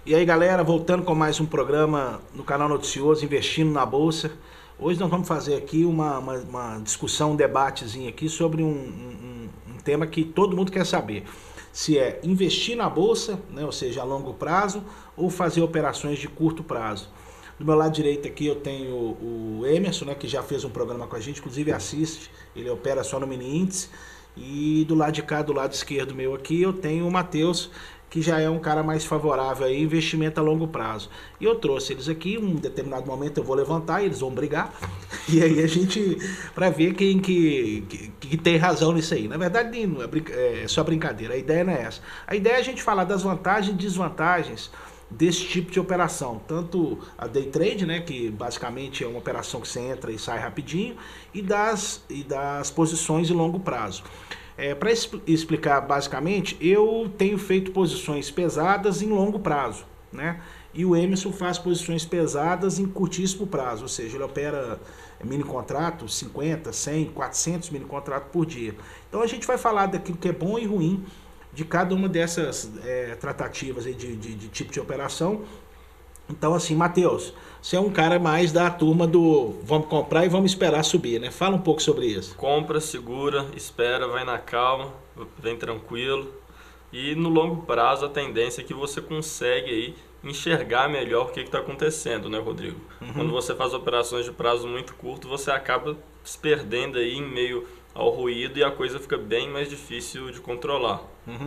E aí, galera, voltando com mais um programa no canal Noticioso, Investindo na Bolsa. Hoje nós vamos fazer aqui uma discussão, um debatezinho aqui sobre um tema que todo mundo quer saber. Se é investir na Bolsa, né, ou seja, a longo prazo, ou fazer operações de curto prazo. Do meu lado direito aqui eu tenho o Emerson, né, que já fez um programa com a gente, inclusive assiste, ele opera só no mini índice. E do lado de cá, do lado esquerdo meu aqui, eu tenho o Matheus, que já é um cara mais favorável a investimento a longo prazo. E eu trouxe eles aqui, em um determinado momento eu vou levantar, eles vão brigar, e aí a gente, para ver quem que tem razão nisso aí. Na verdade, não é só brincadeira, a ideia não é essa. A ideia é a gente falar das vantagens e desvantagens desse tipo de operação, tanto a day trade, né, que basicamente é uma operação que você entra e sai rapidinho, e das posições de longo prazo. Para explicar basicamente, eu tenho feito posições pesadas em longo prazo, né? E o Emerson faz posições pesadas em curtíssimo prazo, ou seja, ele opera mini contratos, 50, 100, 400 mini contratos por dia. Então a gente vai falar daquilo que é bom e ruim de cada uma dessas tratativas aí de tipo de operação. Então assim, Matheus, você é um cara mais da turma do vamos comprar e vamos esperar subir, né? Fala um pouco sobre isso. Compra, segura, espera, vai na calma, vem tranquilo. E no longo prazo a tendência é que você consegue aí enxergar melhor o que está acontecendo, né, Rodrigo? Quando você faz operações de prazo muito curto, você acaba se perdendo aí em meio ao ruído e a coisa fica bem mais difícil de controlar.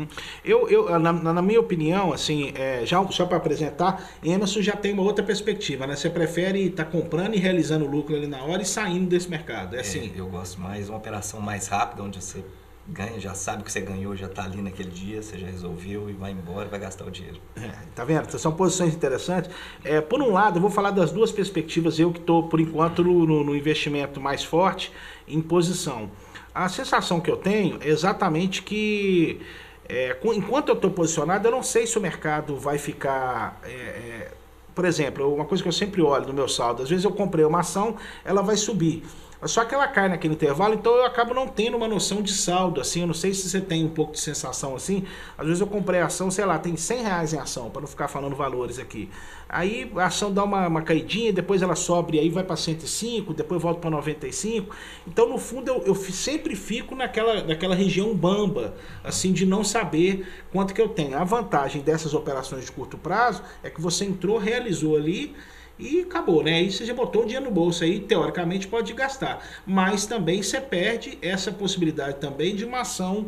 Na minha opinião, assim, já só para apresentar, Emerson já tem uma outra perspectiva, né? Você prefere estar comprando e realizando lucro ali na hora e saindo desse mercado, assim? Eu gosto mais de uma operação mais rápida, onde você ganha, já sabe que você ganhou, já está ali naquele dia, você já resolveu e vai embora, vai gastar o dinheiro. Tá vendo? São posições interessantes. Por um lado, eu vou falar das duas perspectivas, eu que estou, por enquanto, no investimento mais forte em posição. A sensação que eu tenho é exatamente que, enquanto eu estou posicionado, eu não sei se o mercado vai ficar... por exemplo, uma coisa que eu sempre olho no meu saldo, às vezes eu comprei uma ação, ela vai subir. Só que ela cai naquele intervalo, então eu acabo não tendo uma noção de saldo, assim, eu não sei se você tem um pouco de sensação assim, às vezes eu comprei a ação, sei lá, tem R$100 em ação, para não ficar falando valores aqui. Aí a ação dá uma caidinha, depois ela sobe, aí vai para 105, depois volta para 95, então no fundo eu sempre fico naquela região bamba, assim, de não saber quanto que eu tenho. A vantagem dessas operações de curto prazo é que você entrou, realizou ali, e acabou, né? Aí você já botou o dinheiro no bolso aí, teoricamente pode gastar. Mas também você perde essa possibilidade também de uma ação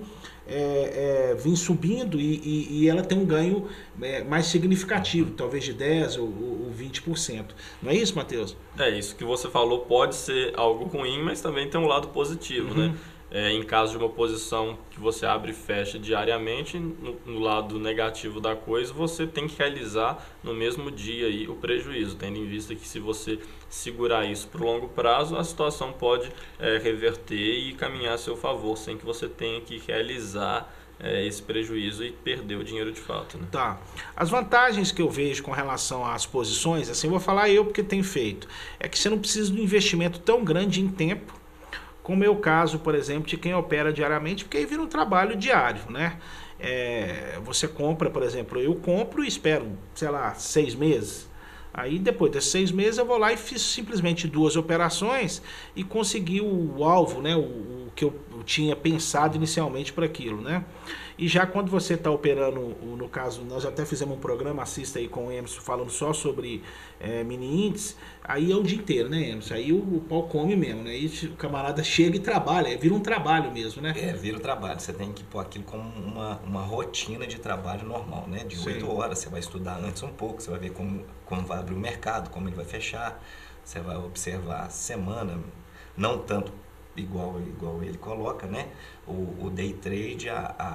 vir subindo e ela ter um ganho mais significativo, talvez de 10% ou 20%. Não é isso, Matheus? Isso que você falou pode ser algo ruim, mas também tem um lado positivo, né? Em caso de uma posição que você abre e fecha diariamente, no lado negativo da coisa, você tem que realizar no mesmo dia aí o prejuízo, tendo em vista que se você segurar isso para o longo prazo, a situação pode reverter e caminhar a seu favor, sem que você tenha que realizar esse prejuízo e perder o dinheiro de fato, né? Tá. As vantagens que eu vejo com relação às posições, assim, eu vou falar eu porque tenho feito, é que você não precisa de um investimento tão grande em tempo, como é o caso, por exemplo, de quem opera diariamente, porque aí vira um trabalho diário, né? Você compra, por exemplo, eu compro e espero, sei lá, 6 meses. Aí depois desses 6 meses eu vou lá e fiz simplesmente 2 operações e consegui o alvo, né? O que eu tinha pensado inicialmente para aquilo, né? E já quando você está operando, no caso, nós até fizemos um programa, assista aí com o Emerson, falando só sobre mini índice, aí é o dia inteiro, né, Emerson? Aí o pau come mesmo, né? Aí o camarada chega e trabalha, vira um trabalho mesmo, né? Vira um trabalho, você tem que pôr aquilo como uma rotina de trabalho normal, né? De 8 horas, você vai estudar antes um pouco, você vai ver como vai abrir o mercado, como ele vai fechar, você vai observar a semana, não tanto igual ele coloca, né? O day trade,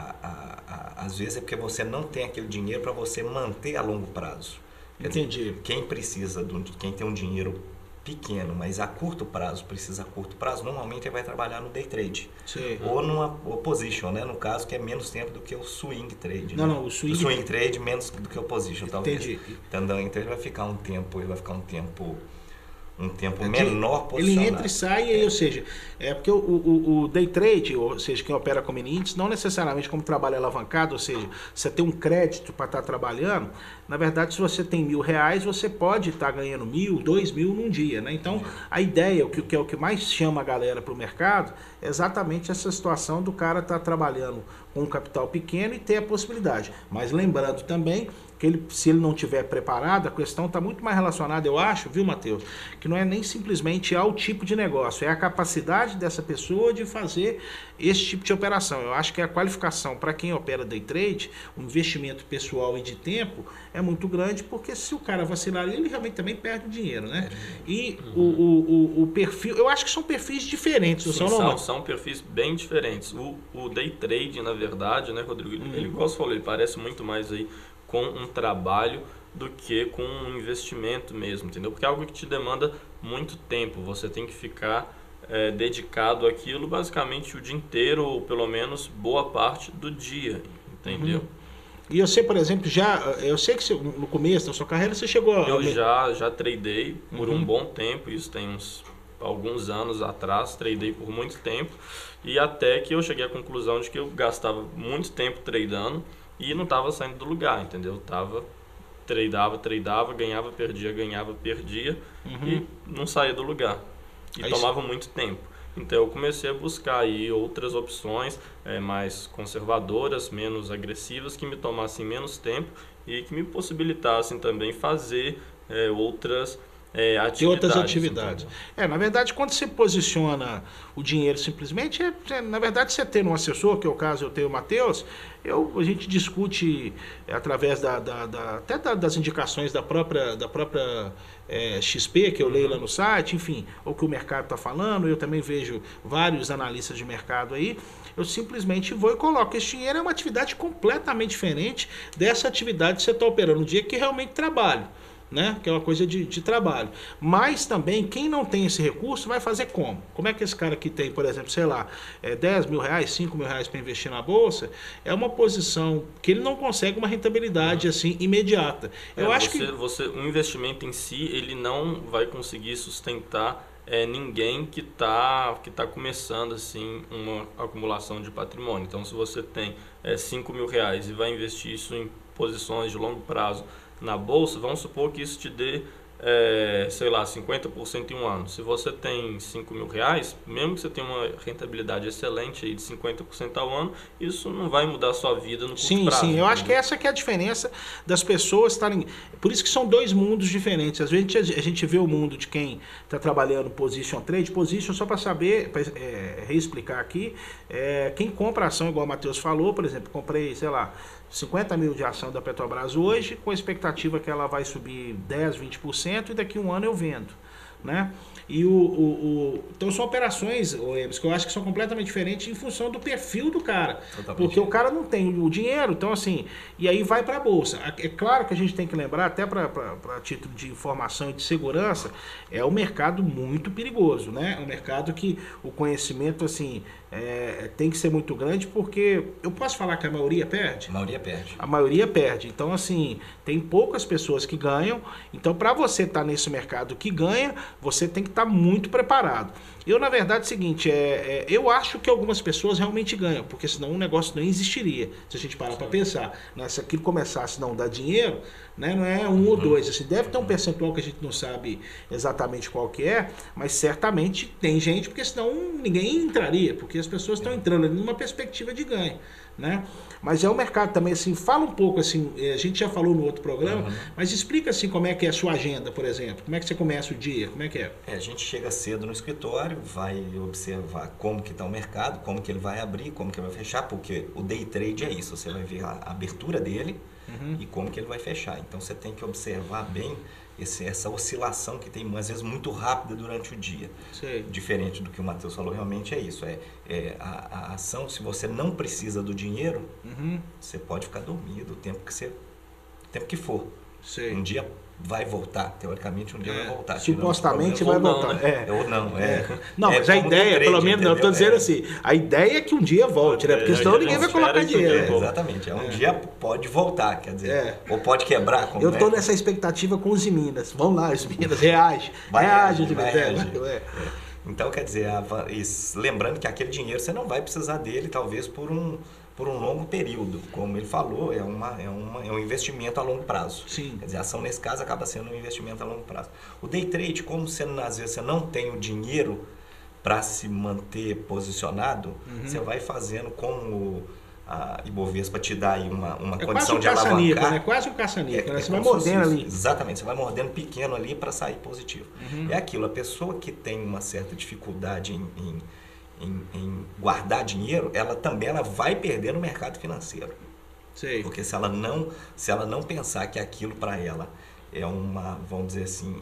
às vezes é porque você não tem aquele dinheiro para você manter a longo prazo. Entendi. Quem precisa, quem tem um dinheiro pequeno, mas a curto prazo, precisa a curto prazo, normalmente ele vai trabalhar no day trade. Sim. Ou numa position, né? No caso, que é menos tempo do que o swing trade. Não, né? não, o swing trade menos do que o position, talvez. Entendi. Então ele vai ficar um tempo um tempo menor posicionado. Ele entra e sai, ou seja, porque o day trade, ou seja, quem opera com mini índice, não necessariamente como trabalho alavancado, ou seja, você tem um crédito para estar trabalhando, na verdade, se você tem R$1.000, você pode estar ganhando 1.000, 2.000 num dia, né? Então, a ideia, o que é o que mais chama a galera para o mercado, é exatamente essa situação do cara estar trabalhando com um capital pequeno e ter a possibilidade. Mas lembrando também que se ele não estiver preparado, a questão está muito mais relacionada, eu acho, viu, Matheus, que não é nem simplesmente ao tipo de negócio, é a capacidade dessa pessoa de fazer esse tipo de operação. Eu acho que a qualificação para quem opera day trade, o investimento pessoal e de tempo é muito grande, porque se o cara vacilar, ele realmente também perde o dinheiro, né? E o perfil, eu acho que são perfis diferentes. Sim, são perfis bem diferentes. O day trade, na verdade, né, Rodrigo, ele, igual você falou, ele parece muito mais aí com um trabalho do que com um investimento mesmo, entendeu? Porque é algo que te demanda muito tempo, você tem que ficar dedicado àquilo basicamente o dia inteiro, ou pelo menos boa parte do dia, entendeu? E você, por exemplo, eu sei que no começo da sua carreira você chegou a... Eu já tradei por um bom tempo, isso tem alguns anos atrás, tradei por muito tempo, e até que eu cheguei à conclusão de que eu gastava muito tempo tradando e não estava saindo do lugar, entendeu? Tradava, ganhava, perdia e não saía do lugar. E tomava muito tempo. Então eu comecei a buscar aí outras opções mais conservadoras, menos agressivas, que me tomassem menos tempo e que me possibilitassem também fazer outras atividades. Na verdade, quando você posiciona o dinheiro simplesmente, na verdade, você ter um assessor, que é o caso eu tenho o Matheus, a gente discute através até das indicações da própria XP, que eu leio lá no site, enfim, ou que o mercado está falando, eu também vejo vários analistas de mercado aí, eu simplesmente vou e coloco. Esse dinheiro é uma atividade completamente diferente dessa atividade que você está operando no dia que realmente trabalho, né? Que é uma coisa de trabalho. Mas também, quem não tem esse recurso vai fazer como? Como é que esse cara que tem, por exemplo, sei lá, R$10.000, R$5.000 para investir na bolsa, é uma posição que ele não consegue uma rentabilidade assim imediata. Eu acho que o investimento em si, ele não vai conseguir sustentar ninguém que tá começando assim uma acumulação de patrimônio. Então, se você tem R$5.000 e vai investir isso em posições de longo prazo na bolsa, vamos supor que isso te dê, sei lá, 50% em um ano. Se você tem R$5.000, mesmo que você tenha uma rentabilidade excelente aí de 50% ao ano, isso não vai mudar a sua vida no curto prazo. Sim, eu acho que essa que é a diferença das pessoas estarem... Por isso que são dois mundos diferentes. Às vezes a gente vê o mundo de quem está trabalhando position trade, position só para saber, para reexplicar aqui, quem compra ação, igual o Matheus falou, por exemplo, comprei, sei lá, 50 mil de ação da Petrobras hoje, com a expectativa que ela vai subir 10, 20% e daqui a um ano eu vendo, né? E então são operações, que eu acho que são completamente diferentes em função do perfil do cara. Totalmente. Porque o cara não tem o dinheiro, então assim, e aí vai para a bolsa. É claro que a gente tem que lembrar, até para título de informação e de segurança, é um mercado muito perigoso, né? É um mercado que o conhecimento assim tem que ser muito grande, porque eu posso falar que a maioria perde? A maioria perde. A maioria perde. Então assim, tem poucas pessoas que ganham. Então para você estar nesse mercado que ganha, você tem que estar muito preparado. Eu, na verdade, é o seguinte, eu acho que algumas pessoas realmente ganham, porque senão o negócio não existiria, se a gente parar para pensar. Né? Se aquilo começasse a não dar dinheiro, né? Não é um ou dois, assim, deve ter um percentual que a gente não sabe exatamente qual que é, mas certamente tem gente, porque senão ninguém entraria, porque as pessoas estão entrando ali numa perspectiva de ganho. Né? Mas é um mercado também, assim, fala um pouco, assim, a gente já falou no outro programa, mas explica assim como é que é a sua agenda, por exemplo, como é que você começa o dia, como é que é? A gente chega cedo no escritório, vai observar como que está o mercado, como que ele vai abrir, como que ele vai fechar, porque o day trade é isso, você vai ver a abertura dele e como que ele vai fechar. Então você tem que observar bem essa oscilação que tem, às vezes, muito rápida durante o dia. Sei. Diferente do que o Matheus falou, realmente é isso. A ação, se você não precisa do dinheiro, você pode ficar dormido o tempo que for. Sei. Um dia vai voltar, teoricamente um dia vai voltar. Supostamente vai voltar. Ou não, Não, mas a ideia, trade, pelo menos, eu estou dizendo assim, a ideia é que um dia volte, né? Porque senão ninguém vai colocar dinheiro. Exatamente, um dia pode voltar, quer dizer, ou pode quebrar. Eu estou nessa expectativa com os Minas. Vamos lá, os Minas, reage. Reage. Então, quer dizer, lembrando que aquele dinheiro você não vai precisar dele, talvez por um longo período. Como ele falou, é um investimento a longo prazo. Sim. Quer dizer, a ação nesse caso acaba sendo um investimento a longo prazo. O day trade, como às vezes você não tem o dinheiro para se manter posicionado, você vai fazendo como a Ibovespa te dá aí uma condição de alavancar. É quase um caça-níquel, né? Você vai mordendo ali. Exatamente, você vai mordendo pequeno ali para sair positivo. É aquilo, a pessoa que tem uma certa dificuldade em guardar dinheiro, ela vai perder no mercado financeiro. Sei. Porque se ela não pensar que aquilo para ela é vamos dizer assim,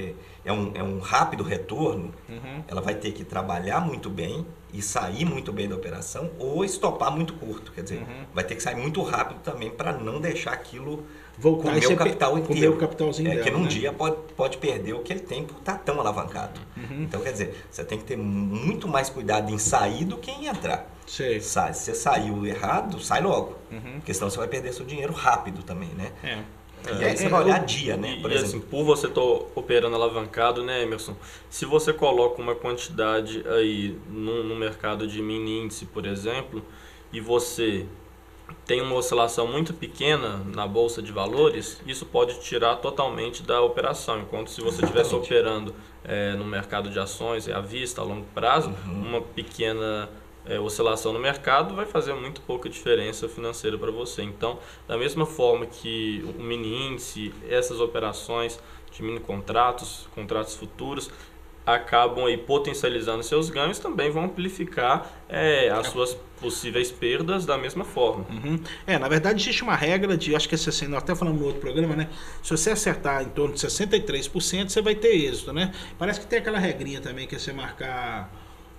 é um rápido retorno, ela vai ter que trabalhar muito bem e sair muito bem da operação ou estopar muito curto. Quer dizer, vai ter que sair muito rápido também para não deixar aquilo voltar comer o capital inteiro. Comer o capitalzinho dela, que num dia pode perder o que ele tem por estar tão alavancado. Então, quer dizer, você tem que ter muito mais cuidado em sair do que em entrar. Sei. Se você saiu errado, sai logo. Porque senão você vai perder seu dinheiro rápido também, né? E aí você vai olhar dia, né? Por exemplo, assim, por você estar operando alavancado, né, Emerson? Se você coloca uma quantidade aí no mercado de mini índice, por exemplo, e você tem uma oscilação muito pequena na bolsa de valores, isso pode tirar totalmente da operação. Enquanto se você estivesse operando no mercado de ações, à vista, a longo prazo, uma pequena oscilação no mercado vai fazer muito pouca diferença financeira para você. Então, da mesma forma que o mini índice, essas operações de mini contratos futuros, acabam aí potencializando seus ganhos, também vão amplificar as suas possíveis perdas da mesma forma. Na verdade existe uma regra de, acho que é nós até falamos no outro programa, né? Se você acertar em torno de 63%, você vai ter êxito, né? Parece que tem aquela regrinha também que é você marcar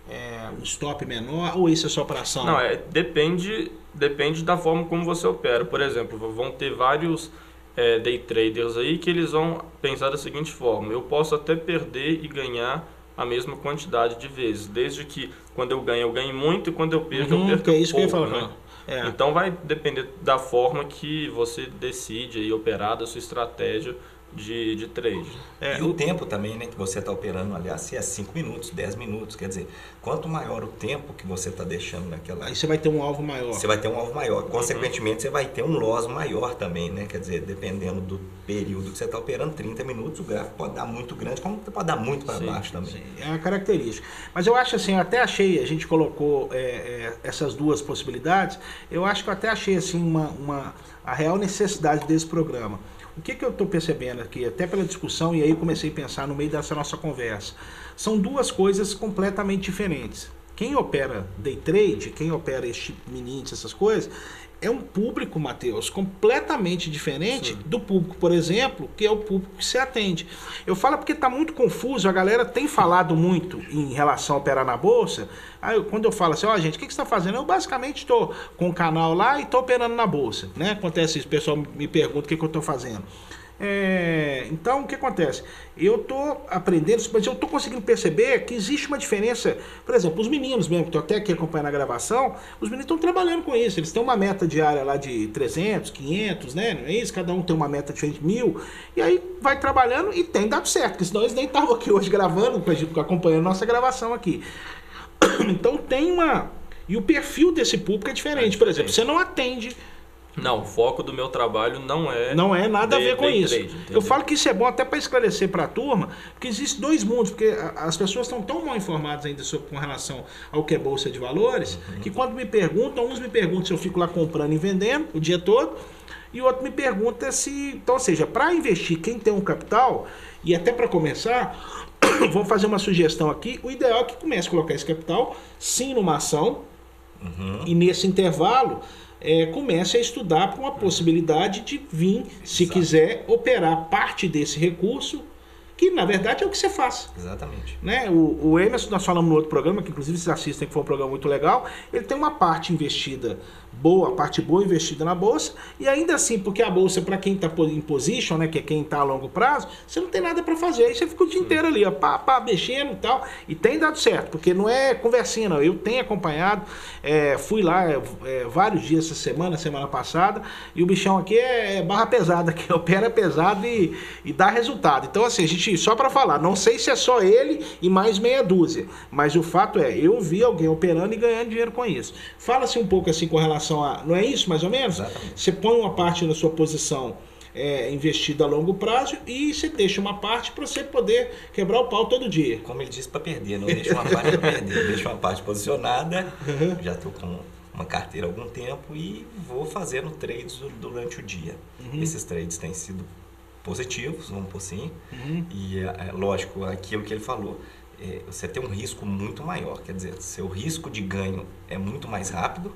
um stop menor, ou isso é só para ação? Não, depende da forma como você opera. Por exemplo, vão ter vários day traders aí que eles vão pensar da seguinte forma: eu posso até perder e ganhar a mesma quantidade de vezes, desde que quando eu ganho muito e quando eu perco, eu perco que é isso pouco, que eu ia falar, né? Então vai depender da forma que você decide aí operar, da sua estratégia de trade. E o tempo também, né, que você está operando, aliás, se é 5 minutos, 10 minutos, quer dizer, quanto maior o tempo que você está deixando naquela... Aí você vai ter um alvo maior. Você vai ter um alvo maior. Consequentemente, você vai ter um loss maior também, né? Quer dizer, dependendo do período que você está operando, 30 minutos, o gráfico pode dar muito grande, como pode dar muito para baixo também. Sim, é uma característica. Mas eu acho assim, eu até achei, a gente colocou essas duas possibilidades, eu acho que eu até achei assim a real necessidade desse programa. O que eu estou percebendo aqui, até pela discussão, e aí comecei a pensar no meio dessa nossa conversa, são duas coisas completamente diferentes. Quem opera day trade, quem opera este mini índice, essas coisas, é um público, Matheus, completamente diferente do público, por exemplo, que é o público que se atende. Eu falo porque está muito confuso, a galera tem falado muito em relação a operar na Bolsa. Aí, quando eu falo assim, gente, o que você está fazendo? Eu basicamente estou com o canal lá e estou operando na Bolsa, né? Acontece isso, o pessoal me pergunta o que eu estou fazendo. Então, o que acontece? Eu estou aprendendo, mas eu estou conseguindo perceber que existe uma diferença. Por exemplo, os meninos mesmo, que estou até aqui acompanhando a gravação, os meninos estão trabalhando com isso. Eles têm uma meta diária lá de 300, 500, né? Não é isso? Cada um tem uma meta diferente de 1.000. E aí vai trabalhando e tem dado certo, porque senão eles nem estavam aqui hoje gravando, acompanhando a nossa gravação aqui. Então tem uma... E o perfil desse público é diferente. Por exemplo, você não atende... Não, o foco do meu trabalho não é nada a ver com isso. Trade, eu falo que isso é bom até para esclarecer para a turma, porque existem dois mundos, porque as pessoas estão tão mal informadas ainda com relação ao que é Bolsa de Valores, que quando me perguntam, uns me perguntam se eu fico lá comprando e vendendo o dia todo, e o outro me pergunta se... Então, ou seja, para investir, quem tem um capital, e até para começar, vamos fazer uma sugestão aqui, o ideal é que comece a colocar esse capital, sim, numa ação, e nesse intervalo... comece a estudar para uma possibilidade de vir, se quiser, operar parte desse recurso, que na verdade é o que você faz. Exatamente. Né? O Emerson, nós falamos no outro programa, que inclusive vocês assistem, que foi um programa muito legal, ele tem uma parte investida boa, a parte boa investida na bolsa, e ainda assim, porque a bolsa, para quem está em position, né, que é quem está a longo prazo, você não tem nada para fazer, aí você fica o dia inteiro ali, ó, mexendo e tal, e tem dado certo, porque não é conversinha não, eu tenho acompanhado, fui lá vários dias essa semana passada, e o bichão aqui é barra pesada, que opera pesado e dá resultado. Então assim, a gente, só para falar, não sei se é só ele e mais meia dúzia, mas o fato é, eu vi alguém operando e ganhando dinheiro com isso. Fala-se um pouco assim com relação a... Não é isso, mais ou menos? Exatamente. Você põe uma parte na sua posição investida a longo prazo e você deixa uma parte para você poder quebrar o pau todo dia. Como ele disse, para perder, não deixa uma parte para perder, deixa uma parte posicionada, já estou com uma carteira há algum tempo e vou fazendo trades durante o dia. Esses trades têm sido positivos, vamos por assim, e lógico, aquilo que ele falou, você tem um risco muito maior, quer dizer, seu risco de ganho é muito mais rápido,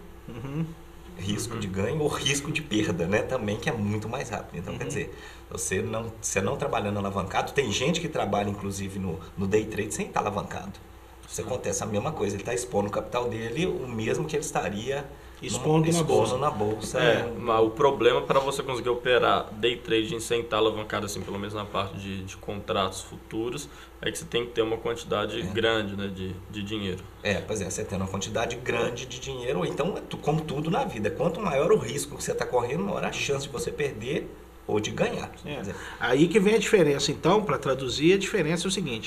risco de ganho ou risco de perda, né? Também, que é muito mais rápido. Então, quer dizer, você não trabalhando alavancado, tem gente que trabalha, inclusive, no day trade sem estar alavancado. Isso acontece a mesma coisa, ele está expondo o capital dele, o mesmo que ele estaria expondo na bolsa. Mas o problema para você conseguir operar day trade sem estar alavancado, assim, pelo menos na parte de contratos futuros, é que você tem que ter uma quantidade grande, né, de dinheiro. Pois é, você tendo uma quantidade grande de dinheiro, ou então, como tudo na vida, quanto maior o risco que você está correndo, maior a chance de você perder ou de ganhar. Aí que vem a diferença, então, para traduzir, a diferença é o seguinte...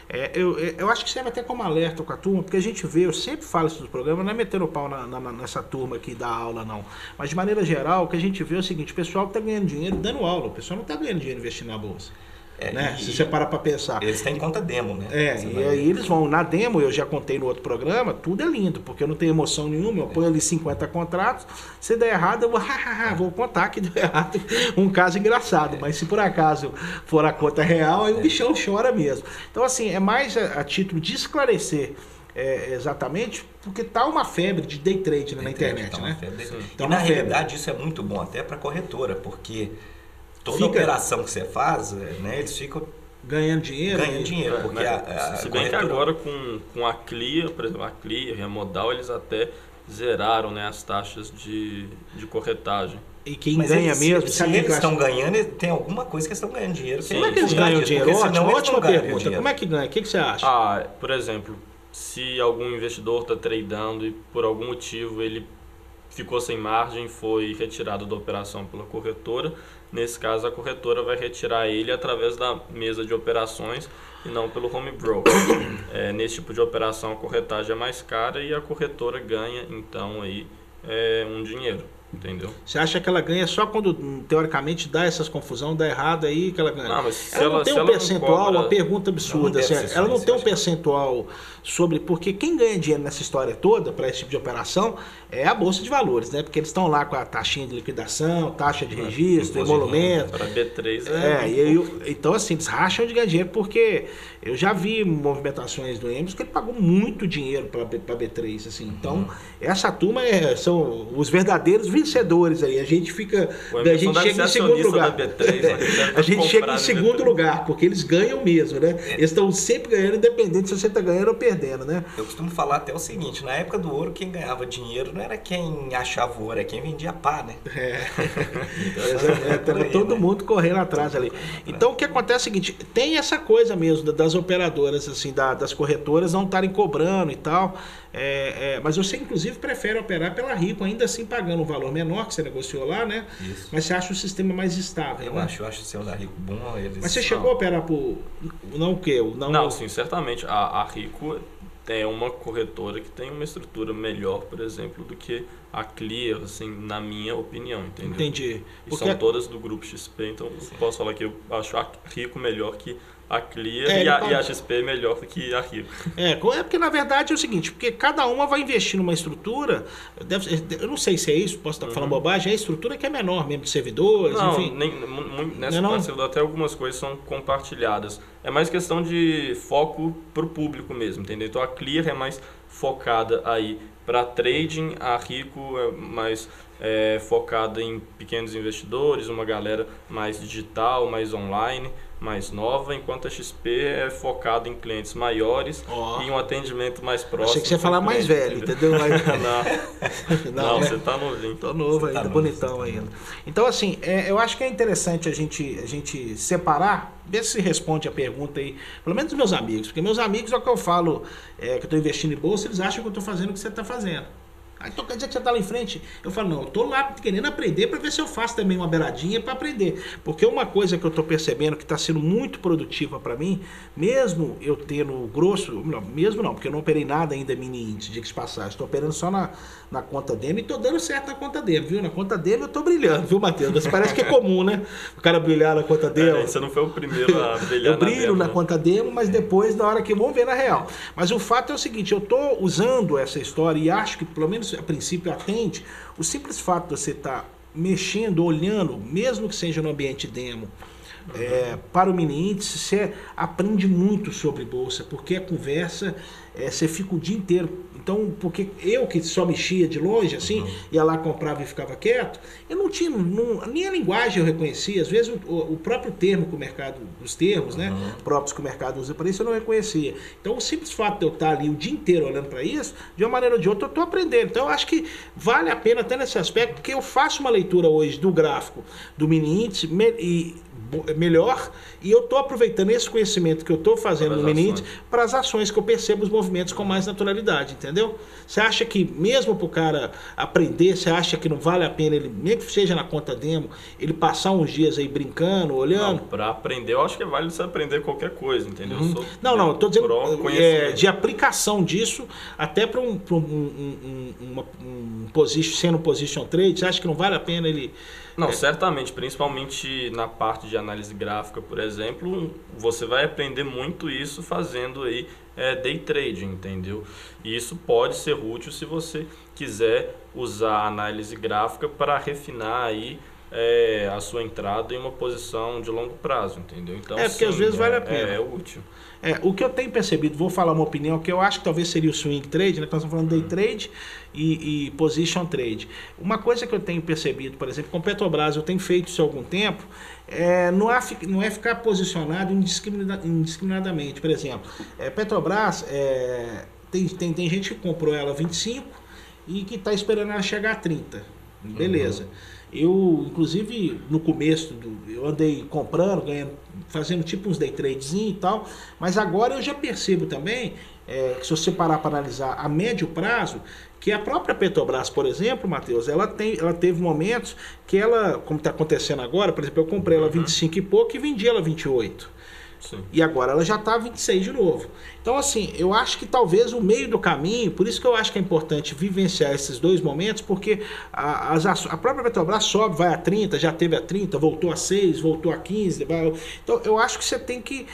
Eu acho que serve até como alerta com a turma, porque a gente vê, eu sempre falo isso no programa, não é metendo o pau nessa turma aqui da aula, não. Mas de maneira geral, o que a gente vê é o seguinte, o pessoal que está ganhando dinheiro dando aula, o pessoal não está ganhando dinheiro investindo na bolsa. Né? Se você parar para pensar. Eles têm conta demo, né? E aí eles vão, na demo, eu já contei no outro programa, tudo é lindo, porque eu não tenho emoção nenhuma, eu ponho ali 50 contratos, se der errado, eu vou contar que deu errado, um caso engraçado, mas se por acaso for a conta real, aí o bichão chora mesmo. Então assim, é mais a título de esclarecer exatamente, porque tá uma febre de day trade na internet, né? Então, na realidade, isso é muito bom até para corretora, porque toda operação que você faz, né, eles ficam ganhando dinheiro. Porque se bem que agora com a Clear, por exemplo, a Clear e a Modal, eles até zeraram, né, as taxas de corretagem. E quem ganha mesmo... Se eles estão ganhando, tem alguma coisa que eles estão ganhando dinheiro. Como é que eles ganham dinheiro? Ótima pergunta. Como é que ganha? O que você acha? Por exemplo, se algum investidor está tradando e por algum motivo ele ficou sem margem, foi retirado da operação pela corretora, nesse caso a corretora vai retirar ele através da mesa de operações e não pelo home broker. Nesse tipo de operação a corretagem é mais cara e a corretora ganha então aí um dinheiro. Entendeu? Você acha que ela ganha só quando, teoricamente, dá essas confusão, dá errado aí que ela ganha? Não, mas ela não tem um percentual, cobra... uma pergunta absurda. Ela não tem um percentual sobre... Porque quem ganha dinheiro nessa história toda, para esse tipo de operação, é a Bolsa de Valores, né? Porque eles estão lá com a taxinha de liquidação, taxa de registro, emolumento. Para B3 então, assim, eles racham de ganhar dinheiro, porque eu já vi movimentações do Emerson que ele pagou muito dinheiro para B3, assim. Então, essa turma são os verdadeiros vencedores aí. A gente chega em segundo lugar. A gente chega em segundo lugar, porque eles ganham mesmo, né? Eles estão sempre ganhando, independente se você está ganhando ou perdendo, né? Eu costumo falar até o seguinte, na época do ouro, quem ganhava dinheiro não era quem achava o ouro, é quem vendia pá, né? Então, todo mundo correndo atrás ali. Então, o que acontece é o seguinte, tem essa coisa mesmo das operadoras, assim, das corretoras não estarem cobrando e tal, mas você, inclusive, prefere operar pela Rico, ainda assim pagando um valor menor que você negociou lá, né? Isso. Mas você acha o sistema mais estável, eu né? acho o sistema da Rico bom. Mas você chegou a operar por... Não o quê? Não, sim, certamente. A Rico é uma corretora que tem uma estrutura melhor, por exemplo, do que a Clear, assim, na minha opinião, entendeu? Entendi. E são todas do grupo XP, então eu posso falar que eu acho a Rico melhor que a Clear e a XP é melhor do que a Rico. Porque na verdade é o seguinte, porque cada uma vai investir numa estrutura, eu não sei se é isso, posso estar falando bobagem, é a estrutura que é menor mesmo, de servidores, não, enfim. Nessa parte até algumas coisas são compartilhadas. É mais questão de foco para o público mesmo, entendeu? Então a Clear é mais focada aí para trading, a Rico é mais focada em pequenos investidores, uma galera mais digital, mais online, mais nova, enquanto a XP é focada em clientes maiores e um atendimento mais próximo. Achei que você ia falar mais velho, entendeu? Não, você tá novinho. Tô novo ainda, bonitão ainda. Então, assim, eu acho que é interessante a gente separar, ver se responde a pergunta aí, pelo menos dos meus amigos, porque meus amigos, é o que eu falo, que eu estou investindo em bolsa, eles acham que eu estou fazendo o que você está fazendo. Então quer dizer que você está lá em frente? Eu falo, não, eu estou lá querendo aprender para ver se eu faço também uma beiradinha para aprender. Porque uma coisa que eu estou percebendo que está sendo muito produtiva para mim, mesmo eu tendo grosso, mesmo não, porque eu não operei nada ainda mini índice, diga de passagem, estou operando só na conta demo e estou dando certo na conta demo, viu? Na conta demo eu estou brilhando, viu, Matheus? Mas parece que é comum, né? O cara brilhar na conta demo. Você não foi o primeiro a brilhar eu brilho na conta demo, mas depois, na hora que vamos ver na real. Mas o fato é o seguinte, eu estou usando essa história e acho que, pelo menos a princípio, atende o simples fato de você estar mexendo, olhando, mesmo que seja no ambiente demo, para o mini índice, você aprende muito sobre bolsa, porque a conversa, você fica o dia inteiro. Então, porque eu que só mexia de longe, assim, ia lá, comprava e ficava quieto, eu não tinha, nem a linguagem eu reconhecia, às vezes o próprio termo que o mercado, os termos, né, próprios que o mercado usa para isso, eu não reconhecia. Então, o simples fato de eu estar ali o dia inteiro olhando para isso, de uma maneira ou de outra, eu estou aprendendo. Então, eu acho que vale a pena até nesse aspecto, porque eu faço uma leitura hoje do gráfico do mini índice melhor, e eu estou aproveitando esse conhecimento que eu estou fazendo no mini índice para as ações que eu percebo os movimentos com mais naturalidade, entendeu? Você acha que mesmo para o cara aprender, você acha que não vale a pena ele, mesmo que seja na conta demo, ele passar uns dias aí brincando, olhando? Não, para aprender, eu acho que é válido você aprender qualquer coisa, entendeu? Não, estou dizendo de aplicação disso até para um position, sendo position trade, você acha que não vale a pena ele... Não, certamente, principalmente na parte de análise gráfica, por exemplo, você vai aprender muito isso fazendo aí day trading, entendeu? E isso pode ser útil se você quiser usar a análise gráfica para refinar aí a sua entrada em uma posição de longo prazo, entendeu? Então, porque às vezes vale a pena. É útil. O que eu tenho percebido, vou falar uma opinião que eu acho que talvez seria o swing trade, né? Nós estamos falando day trade e position trade. Uma coisa que eu tenho percebido, por exemplo, com Petrobras, eu tenho feito isso há algum tempo, não é ficar posicionado indiscriminadamente. Por exemplo, Petrobras, tem gente que comprou ela a 25 e que está esperando ela chegar a 30. Beleza. Eu, inclusive, no começo, eu andei comprando, ganhando, fazendo tipo uns day tradezinho e tal, mas agora eu já percebo também, que se você parar para analisar a médio prazo, que a própria Petrobras, por exemplo, Matheus, ela teve momentos que ela, como está acontecendo agora, por exemplo, eu comprei ela 25 e pouco e vendi ela 28. Sim. E agora ela já está 26 de novo. Então, assim, eu acho que talvez o meio do caminho, por isso que eu acho que é importante vivenciar esses dois momentos, porque a própria Petrobras sobe, vai a 30, já teve a 30, voltou a 6, voltou a 15. Então, eu acho que você tem que...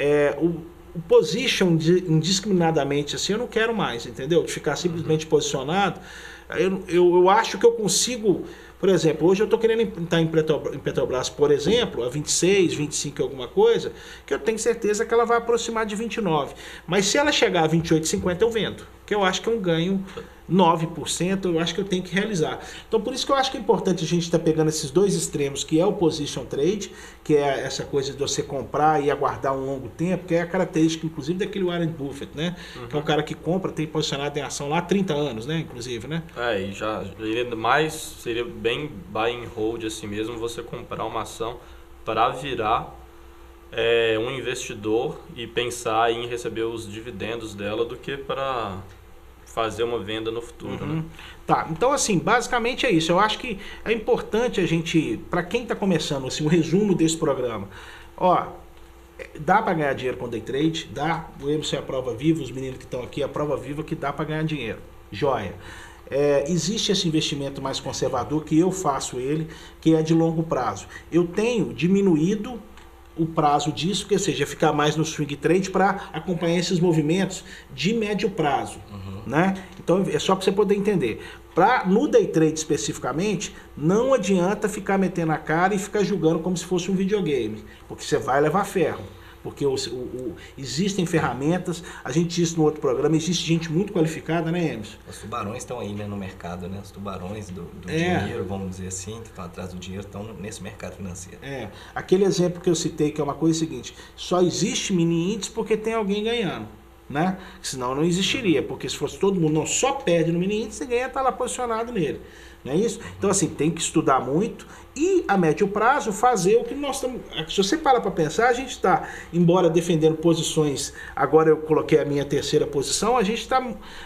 o position indiscriminadamente, assim, eu não quero mais, entendeu? De ficar simplesmente posicionado. Eu acho que eu consigo... Por exemplo, hoje eu estou querendo entrar em Petrobras, por exemplo, a 26, 25 alguma coisa, que eu tenho certeza que ela vai aproximar de 29. Mas se ela chegar a 28,50 eu vendo, que eu acho que é um ganho 9%, eu acho que eu tenho que realizar. Então por isso que eu acho que é importante a gente estar pegando esses dois extremos, que é o position trade, que é essa coisa de você comprar e aguardar um longo tempo, que é a característica inclusive daquele Warren Buffett, né? Que é um cara que compra, tem posicionado em ação lá há 30 anos, né? Inclusive, né? E já seria bem buy and hold assim mesmo, você comprar uma ação para virar um investidor e pensar em receber os dividendos dela do que para fazer uma venda no futuro, né? Tá, então assim, basicamente é isso. Eu acho que é importante a gente, para quem está começando, assim, um resumo desse programa. Dá para ganhar dinheiro com day trade, dá. O Emerson é a prova viva, os meninos que estão aqui, a prova viva que dá para ganhar dinheiro. Joia. Existe esse investimento mais conservador, que eu faço ele, que é de longo prazo. Eu tenho diminuído o prazo disso, que seja ficar mais no swing trade para acompanhar esses movimentos de médio prazo, né? Então é só para você poder entender. No day trade especificamente, não adianta ficar metendo a cara e ficar julgando como se fosse um videogame, porque você vai levar ferro. porque existem ferramentas, a gente disse no outro programa, existe gente muito qualificada, né, Emerson? Os tubarões estão aí, né, no mercado, né? Os tubarões do dinheiro, vamos dizer assim, que estão atrás do dinheiro, estão nesse mercado financeiro. Aquele exemplo que eu citei, que é uma coisa seguinte, só existe mini índice porque tem alguém ganhando, né? Senão não existiria, porque se fosse todo mundo não só perde no mini índice, ganha, está lá posicionado nele. Não é isso? Então, assim, tem que estudar muito e, a médio prazo, fazer o que nós estamos... Se você para pensar, a gente está, embora defendendo posições, agora eu coloquei a minha terceira posição, a gente está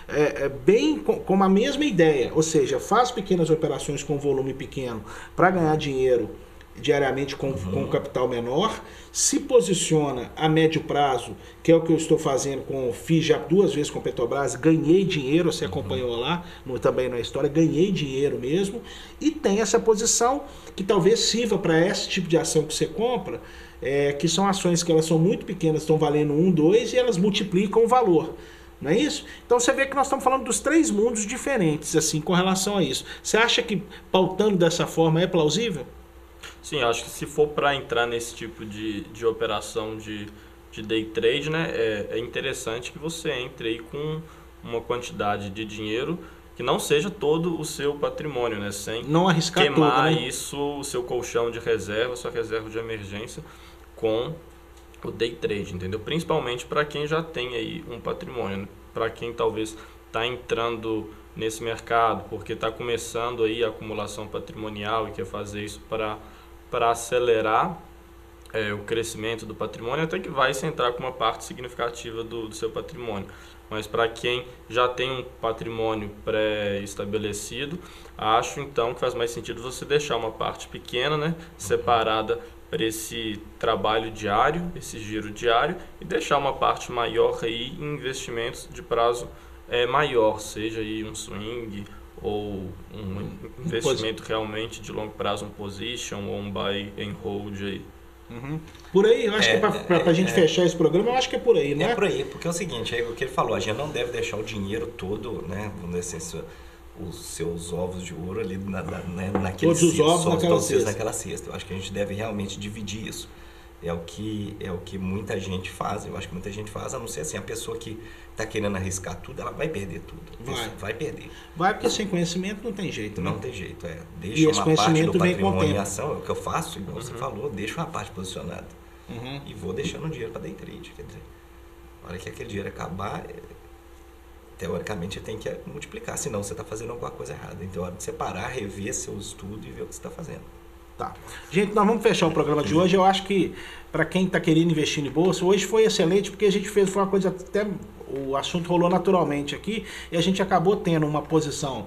bem com a mesma ideia, ou seja, faz pequenas operações com volume pequeno para ganhar dinheiro diariamente com capital menor, se posiciona a médio prazo, que é o que eu estou fazendo, fiz já 2 vezes com Petrobras, ganhei dinheiro, você acompanhou lá, também na história, ganhei dinheiro mesmo, e tem essa posição que talvez sirva para esse tipo de ação que você compra, que são ações que elas são muito pequenas, estão valendo 1, 2 e elas multiplicam o valor. Não é isso? Então você vê que nós estamos falando dos 3 mundos diferentes, assim, com relação a isso. Você acha que pautando dessa forma é plausível? Sim, acho que se for para entrar nesse tipo de operação de day trade, né, é interessante que você entre aí com uma quantidade de dinheiro que não seja todo o seu patrimônio, né, sem não arriscar queimar tudo, né? isso, o seu colchão de reserva, sua reserva de emergência com o day trade, entendeu? Principalmente para quem já tem aí um patrimônio, né? Para quem talvez está entrando nesse mercado porque está começando aí a acumulação patrimonial e quer fazer isso para acelerar o crescimento do patrimônio, até que vai se entrar com uma parte significativa do seu patrimônio. Mas para quem já tem um patrimônio pré-estabelecido, acho então que faz mais sentido você deixar uma parte pequena, né, separada para esse trabalho diário, esse giro diário, e deixar uma parte maior aí em investimentos de prazo maior, seja aí um swing ou um investimento realmente de longo prazo, um position ou um buy and hold aí. Por aí, eu acho que para a gente fechar esse programa, eu acho que é por aí, né? É por aí, porque é o seguinte, é o que ele falou, a gente não deve deixar o dinheiro todo, né, vamos dizer assim, os seus ovos de ouro ali naquele todos os ovos naquela cesta. Eu acho que a gente deve realmente dividir isso. É o que muita gente faz, eu acho que muita gente faz, a não ser assim, a pessoa que está querendo arriscar tudo, ela vai perder tudo. Vai perder. Vai, porque sem conhecimento não tem jeito, né? Não tem jeito, Deixa uma parte do patrimônio em ação, é o que eu faço, igual você falou, deixo uma parte posicionada. E vou deixando o dinheiro para day trade, quer dizer, na hora que aquele dinheiro acabar, teoricamente tem que multiplicar, senão você está fazendo alguma coisa errada. Então é hora de você parar, rever seu estudo e ver o que você está fazendo. Tá. Gente, nós vamos fechar o programa de hoje. Eu acho que para quem está querendo investir em bolsa, hoje foi excelente, porque a gente foi uma coisa, até o assunto rolou naturalmente aqui, e a gente acabou tendo uma posição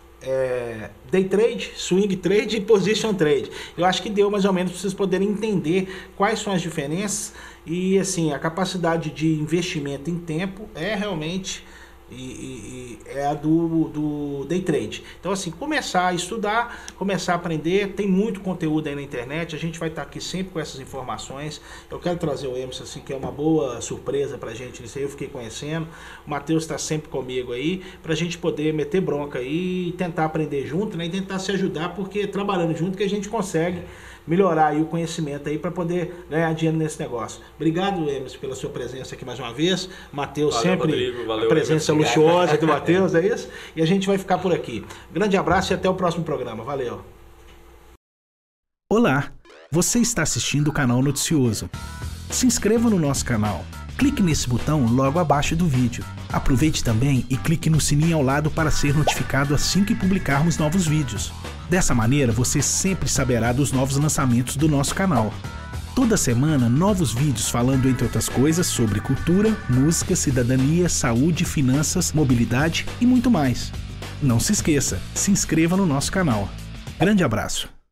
day trade, swing trade e position trade. Eu acho que deu mais ou menos para vocês poderem entender quais são as diferenças e assim, a capacidade de investimento em tempo é realmente é a do day trade. Então assim, começar a estudar, começar a aprender, tem muito conteúdo aí na internet, a gente vai estar aqui sempre com essas informações. Eu quero trazer o Emerson, assim, que é uma boa surpresa pra gente nisso aí, eu fiquei conhecendo. O Matheus está sempre comigo aí, pra gente poder meter bronca aí e tentar aprender junto, né, e tentar se ajudar, porque trabalhando junto que a gente consegue melhorar aí o conhecimento aí para poder ganhar dinheiro nesse negócio. Obrigado, Emerson, pela sua presença aqui mais uma vez. Matheus, sempre Rodrigo, valeu, a presença Emerson, luxuosa do Matheus, é isso? E a gente vai ficar por aqui. Grande abraço e até o próximo programa. Valeu. Olá, você está assistindo o canal Noticioso. Se inscreva no nosso canal. Clique nesse botão logo abaixo do vídeo. Aproveite também e clique no sininho ao lado para ser notificado assim que publicarmos novos vídeos. Dessa maneira, você sempre saberá dos novos lançamentos do nosso canal. Toda semana, novos vídeos falando, entre outras coisas, sobre cultura, música, cidadania, saúde, finanças, mobilidade e muito mais. Não se esqueça, se inscreva no nosso canal. Grande abraço!